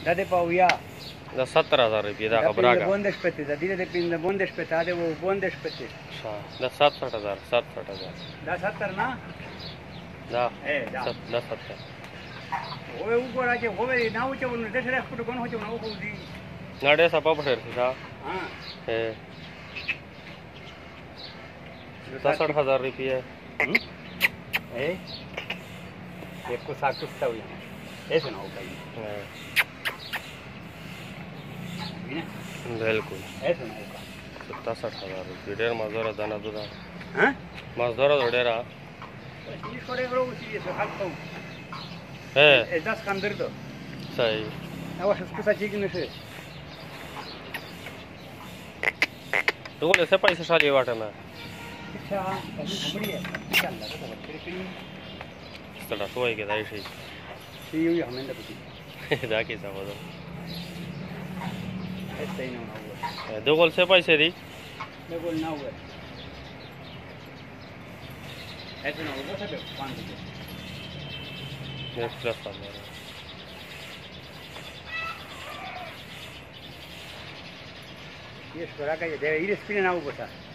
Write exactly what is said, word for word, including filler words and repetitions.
दादे पाऊया दा सत्तर हजार रुपये दा का ब्रागा बंदेश पेते दा धीरे धीरे बंदेश पेते आदे वो बंदेश पेते अच्छा दा सत्तर हजार सत्तर हजार दा सत्तर ना दा ए दा दा सत्तर ओए ऊपर आके होवे ना उचे उन देश रे फुट कोन होचे ना ओ दी नाडे सा पापड़ सा हां है सत्तर हजार रुपये ए एक को साकुस ताऊ ऐसे ना होगा बिल्कुल ऐसे ना होगा सत्तासठ हजार रुपये डेढ़ मजदूर दाना दूधा हाँ मजदूर डेरा ये छोड़े करो उसी ये सब खाते हो है दस काम दर दो सही अब उसको सच्ची की नहीं तो बोले से पैसे सारी वाटे में अच्छा बड़ी है चल रहा है तो फिर चला तो है के दाई सही ये ये हमें तो कुछ जाके सब दो ऐसे ही ना हुआ दो गोल से पैसे दी दो गोल ना हुआ ऐसे ना होगा सब पाँच रुपये एक प्लस था मेरा ये स्कोरा का ये दे ये स्पिन ना हुआ था